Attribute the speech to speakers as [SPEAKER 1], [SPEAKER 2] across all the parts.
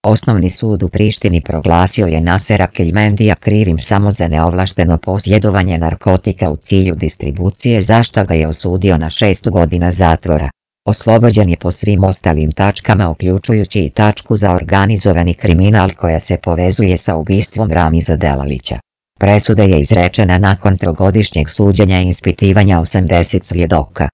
[SPEAKER 1] Osnovni sud u Prištini proglasio je Nasera Keljmendija krivim samo za neovlašteno posjedovanje narkotika u cilju distribucije, za što ga je osudio na 6 godina zatvora. Oslobođen je po svim ostalim tačkama uključujući i tačku za organizovani kriminal koja se povezuje sa ubistvom Ramiza Delalića. Presuda je izrečena nakon trogodišnjeg suđenja i ispitivanja 80 svjedoka.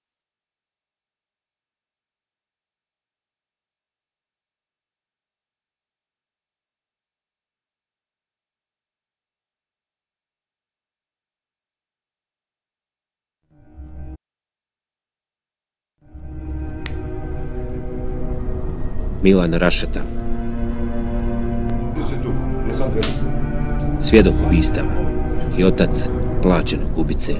[SPEAKER 2] Milan Rašeta, svjedok ubistava i otac plaćenog ubice.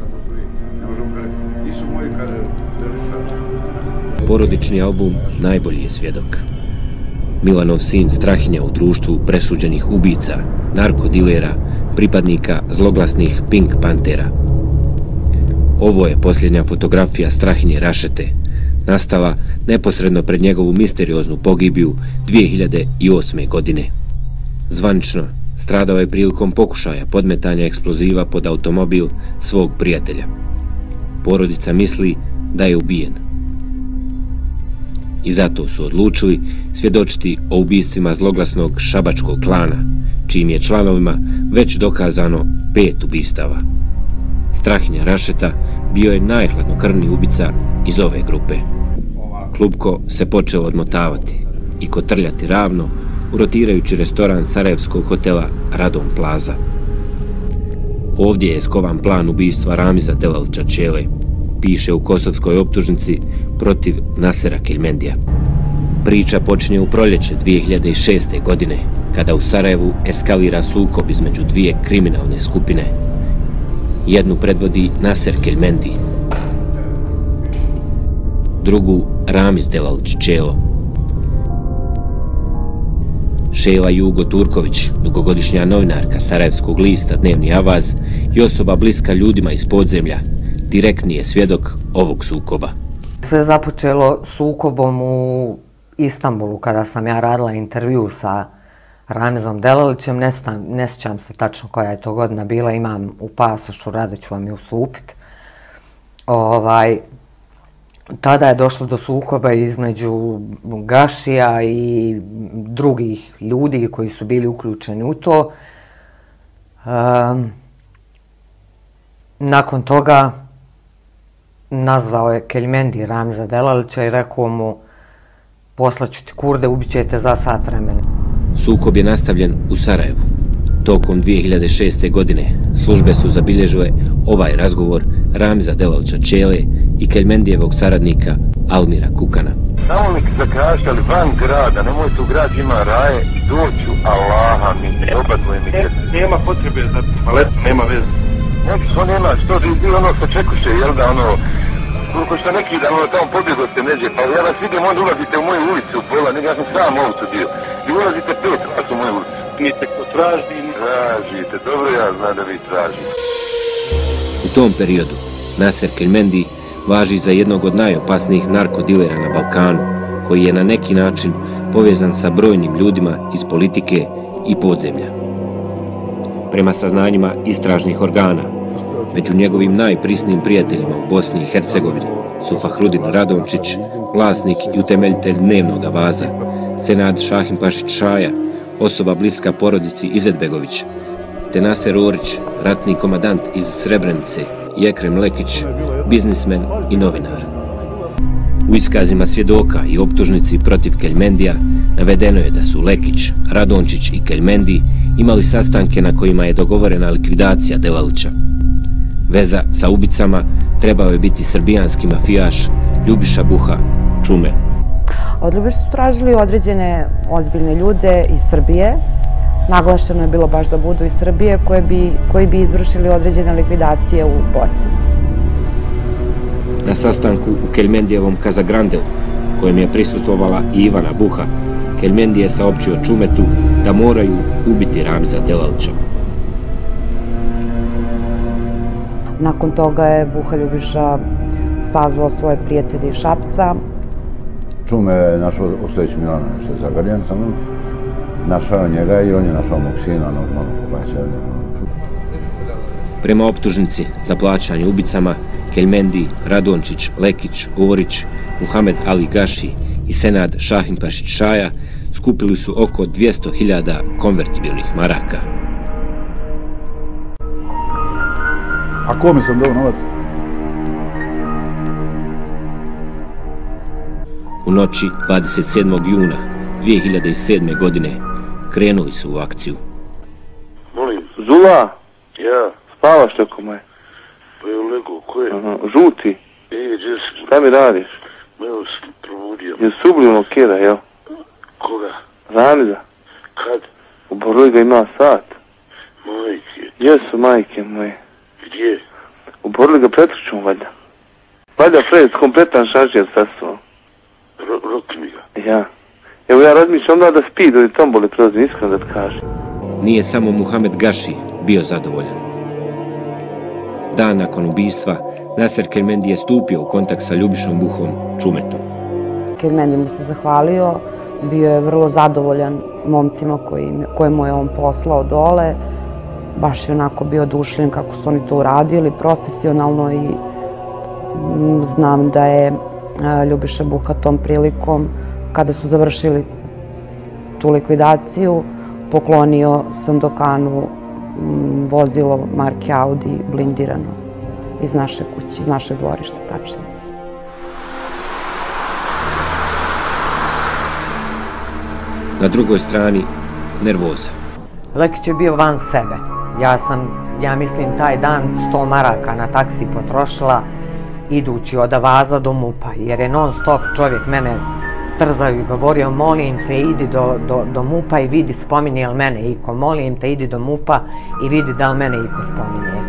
[SPEAKER 2] Porodični album Najbolji je svjedok. Milanov sin Strahinja u društvu presuđenih ubica, narkodilera, pripadnika zloglasnih Pink Pantera. Ovo je posljednja fotografija Strahinje Rašete, nastala neposredno pred njegovu misterioznu pogibiju 2008. godine. Zvanično, stradao je prilikom pokušaja podmetanja eksploziva pod automobil svog prijatelja. Porodica misli da je ubijen. I zato su odlučili svjedočiti o ubistvima zloglasnog šabačkog klana, čijim je članovima već dokazano 5 ubistava. Strahinja Rašeta bio je najhladnokrvniji ubica iz ove grupe. Klupko se počeo odmotavati i kotrljati ravno u rotirajući restoran sarajevskog hotela Radom Plaza. Ovdje je skovan plan ubistva Ramiza Delalića Čele, piše u kosovskoj optužnici protiv Nasera Keljmendija. Priča počinje u proljeće 2006. godine, kada u Sarajevu eskalira sukob između dvije kriminalne skupine. Jednu predvodi Naser Keljmendi, drugu Ramiz Delalić Čelo. Šejla Jugo Turković, dugogodišnja novinarka sarajevskog lista Dnevni Avaz i osoba bliska ljudima iz podzemlja, direktni je svjedok ovog sukoba.
[SPEAKER 3] Sve započelo sukobom u Istanbulu kada sam ja radila intervju sa Ramizom Delalićem. Ne sjećam se tačno koja je to godina bila, imam u pasošu, rado ću vam je ustupiti. Tada je došlo do sukoba između Gašija i drugih ljudi koji su bili uključeni u to. Nakon toga nazvao je Keljmendi Ramiza Delalića i rekao mu: poslaću ti kurde, ubit ćete za sat vremena.
[SPEAKER 2] Sukob je nastavljen u Sarajevu. Tokom 2006. godine službe su zabilježile ovaj razgovor Ramiza Delalića Čele i Keljmendijevog saradnika Almira Kukana.
[SPEAKER 4] Samo mi zakažite, ali van grada, nemojte u grad, ima raje, doću Allaha mi, obadvoje mi. Nema potrebe za palet, nema veze. Neki što nema, što bi ono što čekuše, jel da ono, koliko što neki dan tamo pobjegao ste neđe, pa ja vas vidim, onda ulazite u moju ulicu u pola, nego ja sam sam ovcu bio. I ulazite 5 vas u moju ulicu. Mi te ko tražite, dobro ja znam da vi tražite.
[SPEAKER 2] U tom periodu Naser Keljmendi važi za jednog od najopasnijih narkodilera na Balkanu, koji je na neki način povezan sa brojnim ljudima iz politike i podzemlja. Prema saznanjima istražnih organa, među njegovim najprisnijim prijateljima u Bosni i Hercegovini su Fahrudin Radončić, vlasnik i utemeljitelj Dnevnog Avaza, Senad Šahimpašić Šaja, osoba bliska porodici Izetbegović, te Naser Orić, ratni komadant iz Srebrenice, i Ekrem Lekić, biznismen i novinar. U iskazima svjedoka i optužnici protiv Keljmendija navedeno je da su Lekić, Radončić i Keljmendi imali sastanke na kojima je dogovorena likvidacija Delalića. Veza sa ubicama trebao je biti srbijanski mafijaš Ljubiša Buha Čume.
[SPEAKER 5] Od Ljubiša su tražili određene ozbiljne ljude iz Srbije. Naglašeno je bilo baš da budu iz Srbije koji bi izvršili određene likvidacije u Bosni.
[SPEAKER 2] Na sastanku u Keljmendijevom Kazagrandeu, kojem je prisustvovala i Ivana Buha, Keljmendi je saopćio Čumetu da moraju ubiti Ramiza Delalića.
[SPEAKER 5] Nakon toga je Buha Ljubiša sazvao svoje prijatelje iz Šapca.
[SPEAKER 6] Čume je našao u sledeću Milana, nešto je zagarjan sa mnom. našao njega i on je našao mog sina, normalno plaćao njega.
[SPEAKER 2] Prema optužnici za plaćanje ubicama, Keljmendi, Radončić, Lekić, Ovorić, Muhamed Ali Gaši i Senad Šahimpašić Šaja skupili su oko 200.000 konvertibilnih maraka.
[SPEAKER 7] A kome sam dao novac?
[SPEAKER 2] U noći 27. juna 2007. godine krenuli su u akciju.
[SPEAKER 4] Molim. Zula? Ja. Spavaš tako moje? Pa je lego, ko je? Žuti? Gdje si? Šta mi radiš? Evo se probudio. Je sublimalno kjeda, jel? Koga? Ranida. Kad? U Borliga ima sat. Majke? Gdje su majke moje? Gdje? U Borliga pretrčom valjda. Valjda Fred, kompletan šanžer sastavom. Roki mi ga. Ja. Evo ja razmišljam onda da spi, da je tombole prelazim, iskreno da ti kažem.
[SPEAKER 2] Nije samo Muhamed Gaši bio zadovoljan. Dan nakon ubistva, Naser Keljmendi je stupio u kontakt sa Ljubišom Buhom Čumetom.
[SPEAKER 5] Keljmendi mu se zahvalio, bio je vrlo zadovoljan momcima koje mu je on poslao dole. Baš je onako bio oduševljen kako su oni to uradili, profesionalno, i znam da je Ljubiša Buha tom prilikom, kada su završili tu likvidaciju, poklonio Sandokanu vozilo marke Audi blindirano iz naše kuće, iz našeg dvorišta, tačnije.
[SPEAKER 2] Na drugoj strani nervoza.
[SPEAKER 3] Lekić je bio van sebe. Ja mislim, taj dan 100 maraka na taksi potrošila idući od Avaza do MUP-a, jer je non stop čovjek mene trzao i govorio: molim te, idi do MUP-a i vidi spominje li mene iko, molim te, idi do MUP-a i vidi da li mene iko spominje.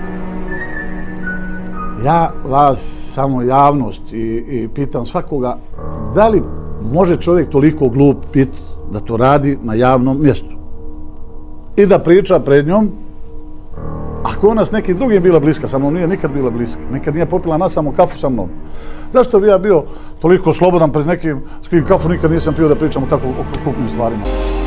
[SPEAKER 7] Ja vas, samo javnost, i pitam svakoga, da li može čovjek toliko glup biti da to radi na javnom mjestu i da priča pred njom, ako ona s nekim drugim bila bliska, sa mnom nije nikad bila bliska, nikad nije popila na samo kafu sa mnom. Zašto bi ja bio toliko slobodan pred nekim s kojim kafu nikad nisam pio da pričam o tako krupnim stvarima?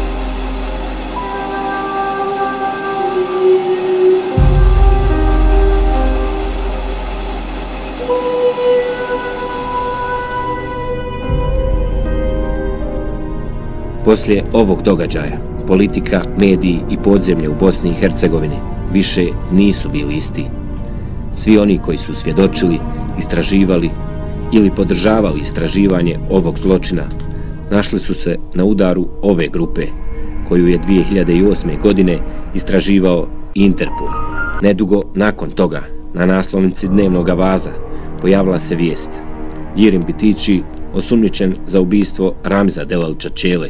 [SPEAKER 2] Poslije ovog događaja, politika, mediji i podzemlje u Bosni i Hercegovini više nisu bili isti. Svi oni koji su svjedočili, istraživali ili podržavali istraživanje ovog zločina našli su se na udaru ove grupe, koju je 2008. godine istraživao Interpol. Nedugo nakon toga, na naslovnici dnevnog Avaza pojavila se vijest: Ljirim Bitići osumnjičen za ubistvo Ramiza Delalića Čele.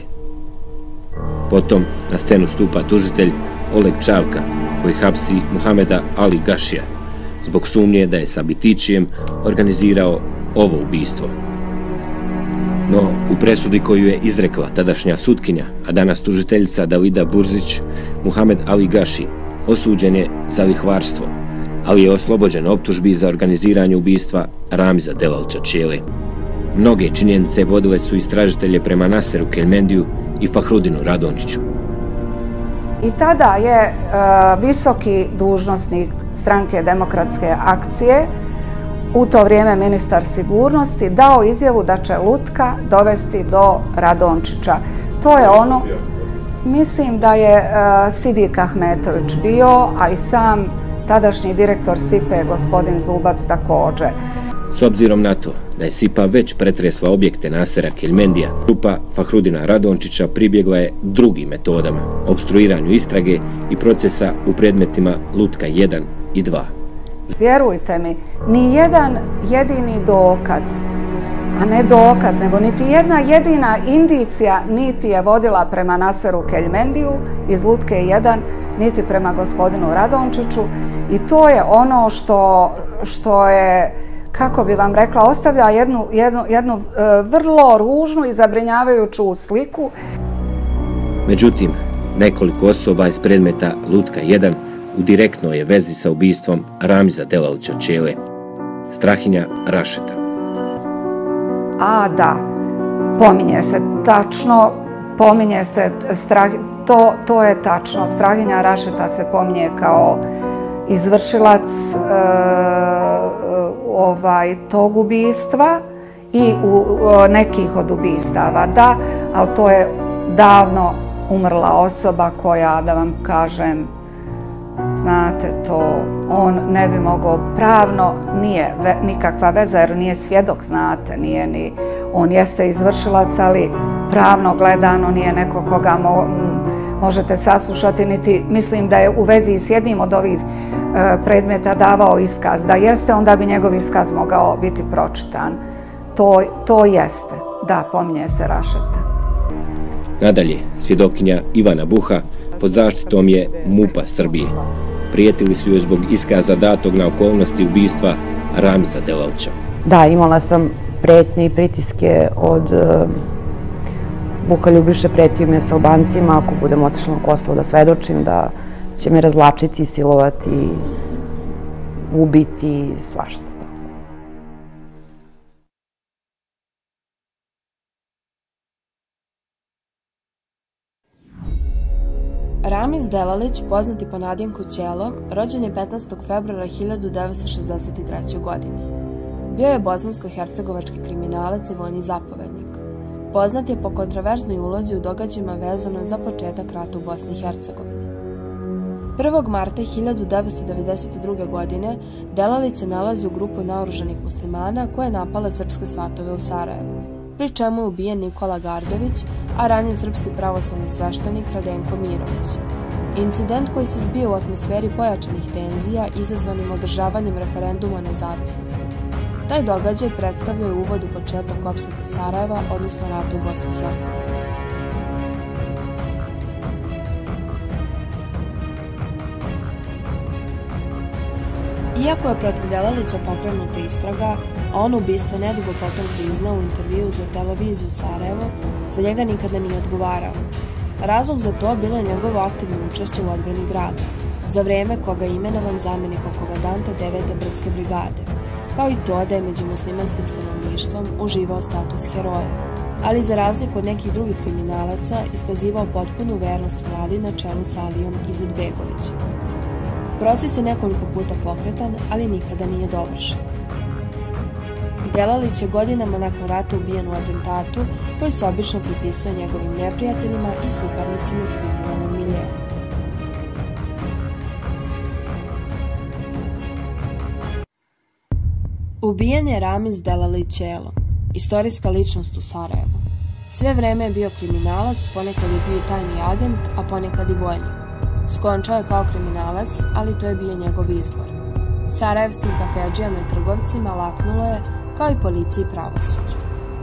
[SPEAKER 2] Potom na scenu stupa tužitelj Oleg Čavka, koji hapsi Muhameda Ali Gašija zbog sumnje da je sa Bitićijem organizirao ovo ubistvo. No, u presudi koju je izrekla tadašnja sutkinja, a danas tužiteljica Dalida Burzić, Muhamed Ali Gaši osuđen je za lihvarstvo, ali je oslobođen optužbi za organiziranje ubistva Ramiza Delalića Čele. Mnoge činjenice vodile su istražitelje prema Naseru Keljmendiju i Fahrudinu Radončiću.
[SPEAKER 8] I tada je visoki dužnosnik Stranke demokratske akcije, u to vrijeme ministar sigurnosti, dao izjavu da će Lutka dovesti do Radončića. To je ono, mislim da je Sidik Ahmetović bio, a i sam tadašnji direktor SIPA-e, gospodin Zubac, također.
[SPEAKER 2] S obzirom na to da je SIPA već pretresla objekte Nasera Keljmendija, grupa Fahrudina Radončića pribjegla je drugim metodama, opstruiranju istrage i procesa u predmetima Lutka 1 i 2.
[SPEAKER 8] Vjerujte mi, ni jedan jedini dokaz, a ne dokaz, nego niti jedna jedina indicija niti je vodila prema Naseru Keljmendiju iz Lutke 1, niti prema gospodinu Radončiću, i to je ono što je, kako bi vam rekla, ostavlja jednu vrlo ružnu i zabrinjavajuću sliku.
[SPEAKER 2] Međutim, nekoliko osoba iz predmeta Lutka 1 u direktnoj je vezi sa ubistvom Ramiza Delalića Čele. Strahinja Rašeta.
[SPEAKER 8] A da, pominje se tačno, pominje se to je tačno. Strahinja Rašeta se pominje kao izvršilac tog ubistva i nekih od ubistava, da, ali to je davno umrla osoba koja, da vam kažem, znate, to on ne bi mogao pravno, nije nikakva veza jer nije svjedok, znate, nije ni, on jeste izvršilac, ali pravno gledano nije neko koga možete saslušati, niti mislim da je u vezi s jednim od ovih predmeta davao iskaz. Da jeste, onda bi njegov iskaz mogao biti pročitan. To jeste, da, pominje se Rašeta.
[SPEAKER 2] Nadalje, svjedokinja Ivana Buha pod zaštitom je MUP-a Srbije. Prijetili su joj zbog iskaza datog na okolnosti ubistva Ramiza Delalića.
[SPEAKER 5] Da, imala sam pretnje i pritiske od Buha Ljubiše, pretio mi je sa Albancima, ako budem otišla na Kosovo da svedočim, da će me razvlačiti, silovati, ubiti, svašta.
[SPEAKER 9] Ramiz Delalić, poznati po nadimku Ćelo, rođen je 15. februara 1963. godine. Bio je bosansko-hercegovački kriminalac i vojni zapovednik. Poznat je po kontraverznoj ulozi u događajima vezano za početak rata u Bosni i Hercegovini. 1. marta 1992. godine Delalić se nalazi u grupu naoružanih muslimana koja je napala srpske svatove u Sarajevu, pri čemu je ubijen Nikola Gardović, a ranjen srpski pravoslavni sveštenik Radenko Mirović. Incident koji se zbio u atmosferi pojačanih tenzija izazvanim održavanjem referenduma o nezavisnosti. Taj događaj predstavljao je uvod u početak opsade Sarajeva, odnosno rata u Bosni i Hercegovini. Iako je protiv Delalića pokrenuta istraga, a on ubistvo nedugo potom priznao u intervju za televiziju Sarajevo, za njega nikada nije odgovarao. Razlog za to bilo je njegovo aktivno učešće u odbrani grada, za vreme koga je imenovan zamjenikom komandanta 9. brdske brigade, kao i to da je među muslimanskim stanovništvom uživao status heroja, ali za razliku od nekih drugih kriminalaca iskazivao potpunu vernost vladi na čelu s Alijom Izetbegovićem. Proces je nekoliko puta pokretan, ali nikada nije dovršen. Delalić je godinama nakon rata ubijen u atentatu koji se obično pripisuje njegovim neprijateljima i suparnicima iz kriminalnog miljeja. Ubijen je Ramiz Delalić Ćelo, istorijska ličnost u Sarajevu. Sve vreme je bio kriminalac, ponekad je bio tajni agent, a ponekad i vojnik. Skončao je kao kriminalac, ali to je bio njegov izbor. Sarajevskim kafedžijama i trgovcima laknulo je, kao i policiji i pravosuđu.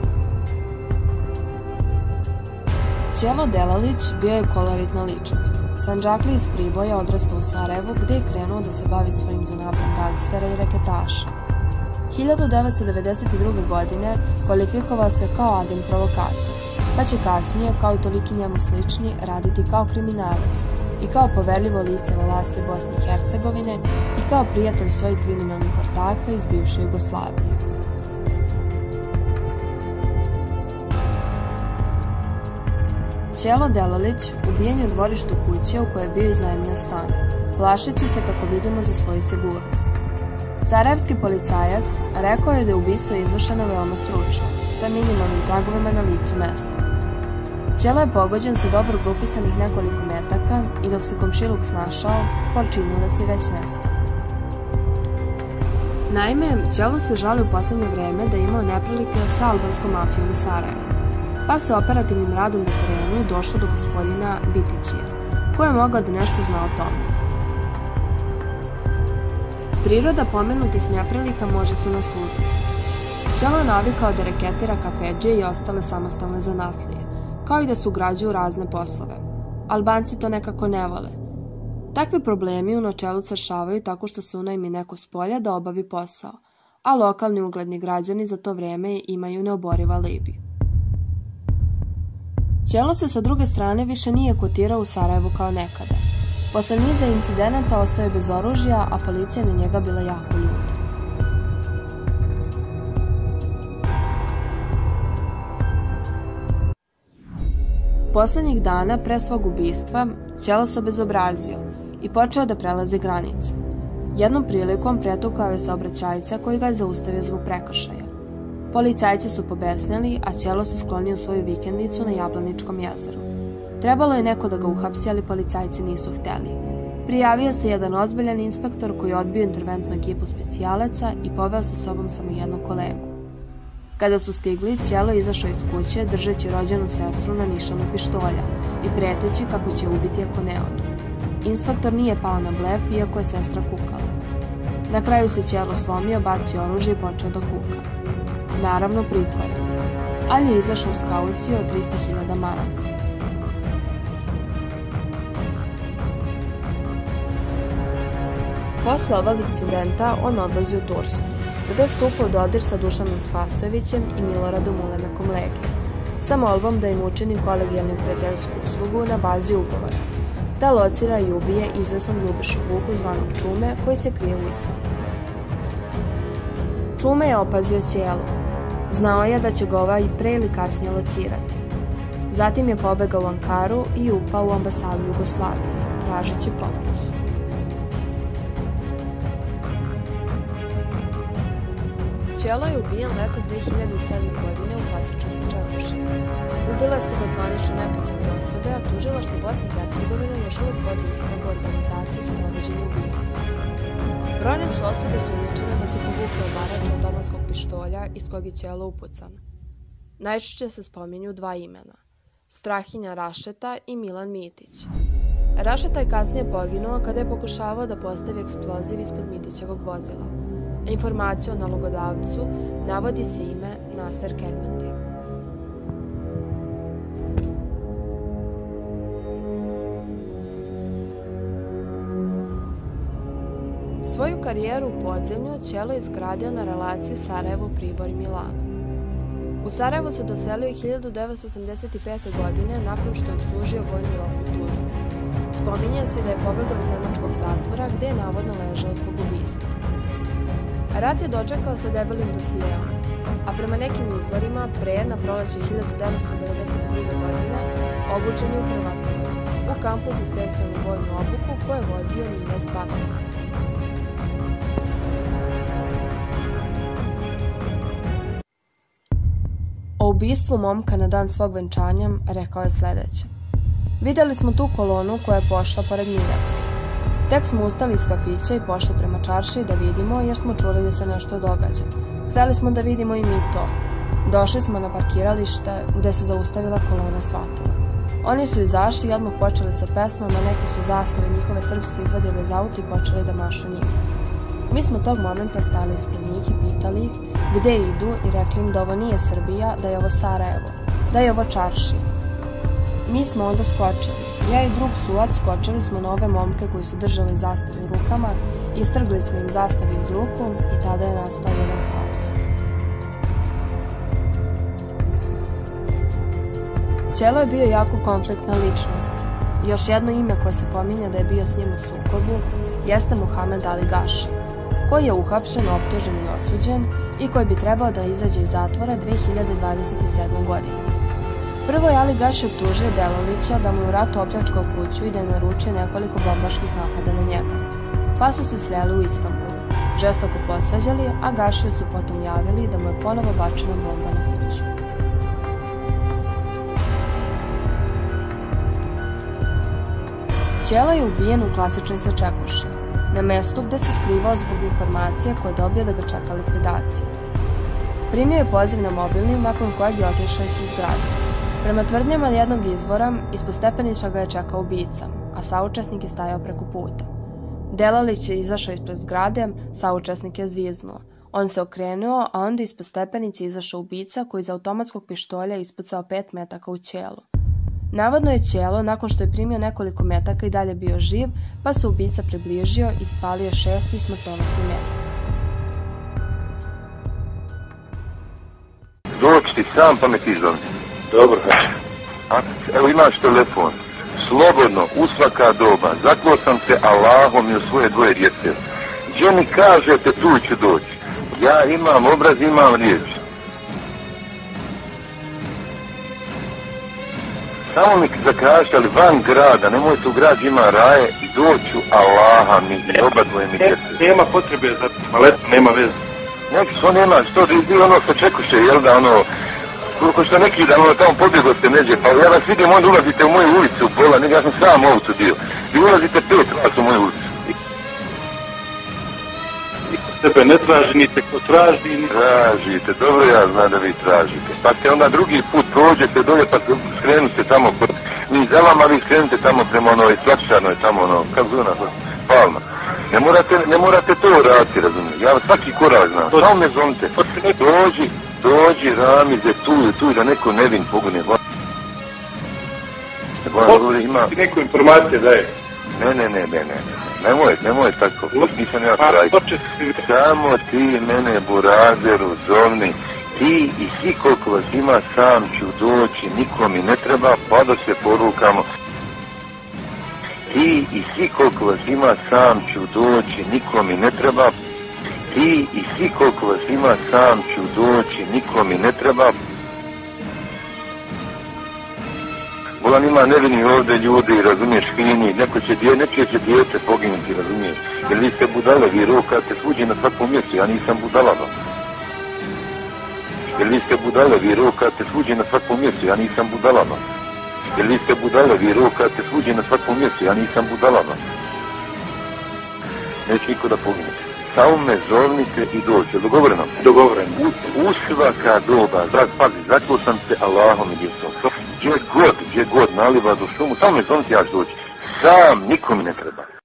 [SPEAKER 9] Ćelo Delalić bio je koloritna ličnost. Sandžaklija iz Priboja odrastao u Sarajevu, gde je krenuo da se bavi svojim zanatom gangstera i reketaša. 1992. godine kvalifikovao se kao agent provokator, pa će kasnije, kao i toliki njemu slični, raditi kao kriminalac i kao poverljivo lice vlasti Bosne i Hercegovine i kao prijatelj svojih kriminalnih ortaka iz bivše Jugoslavije. Ćelo Delalić ubijen je u dvorištu kuće u kojoj je bio iznajmio stan, plašeći se, kako vidimo, za svoju sigurnost. Sarajevski policajac rekao je da je ubistvo izvršeno veoma stručno, sa minimalnim tragovima na licu mesta. Ćelo je pogođen sa dobro grupisanih nekoliko metaka i dok se komšiluk snašao, počinilac je već nestao. Naime, Ćelo se žali u posljednje vreme da je imao neprilike sa albanskom mafijom u Sarajevu, pa se operativnim radom na terenu došlo do gospodina Bitićija, koji je mogao da nešto zna o tome. Priroda pomenutih neprilika može se naslutiti. Ćelo je navikao da reketira kafedžije i ostale samostalne zanatlije, kao i da se ugrađuju u razne poslove. Albanci to nekako ne vole. Takvi problemi u načelu se rešavaju tako što se unajmi neko s polja da obavi posao, a lokalni ugledni građani za to vreme imaju neoboriv alibi. Ćelo se sa druge strane više nije kotirao u Sarajevu kao nekada. Posle niza incidenata ostao je bez oružja, a policija na njega bila jako ljuta. Poslednjih dana pre svog ubistva Ćelo se obezobrazio i počeo da prelazi granice. Jednom prilikom pretukao je saobraćajca koji ga je zaustavio zbog prekršaja. Policajci su pobesneli, a Ćelo se sklonio u svoju vikendicu na Jablaničkom jezeru. Trebalo je neko da ga uhapsi, ali policajci nisu hteli. Prijavio se jedan ozbiljan inspektor koji je odbio interventnu ekipu specijalaca i poveo sa sobom samo jednog kolegu. Kada su stigli, Ćelo je izašao iz kuće držeći rođenu sestru na nišanu pištolja i preteći kako će ubiti ako ne odu. Inspektor nije pao na blef, iako je sestra kukala. Na kraju se Ćelo slomio, bacio oružje i počeo da kuka. Naravno, pritvoren je, ali je izašao s kaucijom od 300.000 maraka. Posle ovog incidenta on odlazi u Tursku, gde je stupao u dodir sa Dušanom Spasojevićem i Miloradom Ulemekom Legije, sa molbom da im učini kolegijalnu prijateljsku uslugu na bazi ugovora, da locira i ubije izvesnog Ljubišu Vuku zvanog Čume, koji se krije u Istanbulu. Čume je opazio Ćelu. Znao je da će ga ovaj pre ili kasnije locirati. Zatim je pobegao u Ankaru i upao u ambasadu Jugoslavije, tražeći pomoć. Ćelo je ubijen leta 2007. godine u klasičnoj Sačekuši. Ubile su ga zvanično nepoznate osobe, a tužilaštvo Bosne i Hercegovine još uvek vodi istragu organizaciju sprovođenja ubistva. Brojne su osobe sumnjičene da su povukle obarač automatskog pištolja iz kog je Ćelo upucan. Najčešće se spominju dva imena – Strahinja Rašeta i Milan Mitić. Rašeta je kasnije poginuo kada je pokušavao da postavi eksploziv ispod Mitićevog vozila. Informaciju o nalogodavcu navodi se ime Naser Kelmendi. Svoju karijeru u podzemlju Ćelo je izgradio na relaciji Sarajevo, Pribor i Milano. U Sarajevo se doselio 1985. godine nakon što je odslužio vojni rok u Tuzli. Spominje se da je pobegao iz nemačkog zatvora gde je navodno ležao zbog ubistva. Rat je dočekao sa debelim dosijeom, a prema nekim izvorima pre na proleće 1992. godine obučen je u Hrvatskoj, u kampu za specijalnu vojnu obuku koje je vodio Nijaz Batak. O ubistvu momka na dan svog venčanja rekao je sledeće. Videli smo tu kolonu koja je pošla pored Miljacke. Tek smo ustali iz kafića i pošli prema čaršiji da vidimo jer smo čuli da se nešto događa. Hteli smo da vidimo i mi to. Došli smo na parkiralište gde se zaustavila kolona svatova. Oni su izašli i odmah počeli sa pesmama, neki su zastave njihove srpske izvadili iz auta i počeli da mašu njima. Mi smo tog momenta stali ispred njih i pitali ih gde idu i rekli im da ovo nije Srbija, da je ovo Sarajevo, da je ovo čaršija. Mi smo onda skočili. Ja i drug suvac skočili smo na ove momke koji su držali zastave u rukama, istrgli smo im zastave iz ruku i tada je nastao jedan haos. Ćelo je bio jako konfliktna ličnost. Još jedno ime koje se pominje da je bio s njim u sukobu jeste Muhamed Ali Gaši, koji je uhapšen, optužen i osuđen i koji bi trebao da izađe iz zatvora 2027. godine. Prvo je Ali Gaši optužio Delalića da mu je u ratu opljačkao kuću i da je naručio nekoliko bombaških napada na njega. Pa su se sreli u Istanbulu, žestoko posvađali, a Gašiju su potom javili da mu je ponovo bačena bomba na kuću. Ćelo je ubijen u klasičnoj Sačekuši, na mestu gde se skrivao zbog informacije koje je dobio da ga čeka likvidacija. Primio je poziv na mobilni nakon kojeg je otišao iz zgrade. Prema tvrdnjama jednog izvora, ispod stepenića ga je čekao ubica, a saučesnik je stajao preko puta. Delalić je izašao ispred zgrade, saučesnik je zviznuo. On se okrenuo, a onda ispod stepenice izašao ubica koji iz automatskog pištolja ispucao 5 metaka u Ćelo. Navodno je Ćelo, nakon što je primio nekoliko metaka i dalje bio živ, pa se ubica približio i spalio 6. smrtonosni metak.
[SPEAKER 4] Doći ti sam pa me ti zove. Dobro, evo imaš telefon. Slobodno, u svaka doba. Zaklo sam se Allahom i u svoje dvoje djece. Gdje mi kažete, tu ću doći. Ja imam obraz, imam riječ. Samo mi zakažite, ali van grada, nemojte u grad ima raje i doću Allaha mi i oba dvoje mi djece. Nema potrebe za maletom, nema veze. Neki što nema, što ti ono što čekuše, jel da ono, koliko što neki dan ono tamo pobjegao ste neđe, pa ja vas vidim, onda ulazite u moju ulicu u pola, nego ja sam sam ovcu dio. Vi ulazite 5 vas u moju ulicu. Tebe ne traži, ni te ko traži, ni... Tražite, dobro ja znam da vi tražite. Pa ste onda drugi put prođete dolje, pa skrenute tamo kod... Ni za vama vi skrenute tamo prema onoj Svačarnoj, tamo ono, kako zove ona, Palma. Ne morate to raditi, razumijem. Ja svaki korak znam. Samo me zovite. Dođi, Ramize, tu, da neko nevin pogone. Ima... Neko informacije daje. Ne. Nemoj tako, nisam ja kraj. Samo ti mene, burazeru, zovni, ti i svi koliko vas ima, sam ću doći, niko mi ne treba, pa da se porukamo. Ti i svi koliko vas ima, sam ću doći, niko mi ne treba. Ti i svi koliko vas ima, sam ću doći, niko mi ne treba. Bolan ima nevini ovdje ljudi, razumiješ, fini, nečije će dijete poginuti, razumiješ. Jer vi ste budale, vi rokate svuđi na svakom mjestu, ja nisam budalama. Jer vi ste budale, vi rokate svuđi na svakom mjestu, ja nisam budalama. Jer vi ste budale, vi rokate svuđi na svakom mjestu, ja nisam budalama. Neće niko da pogine. Samo me zovnite i dođe, dogovoreno? Dogovoreno. U svaka doba, pazi, zakljao sam se Allahom i djecom. Gdje god naliva do šumu, samo me zovnite, ja ću doći. Sam, niko mi ne treba.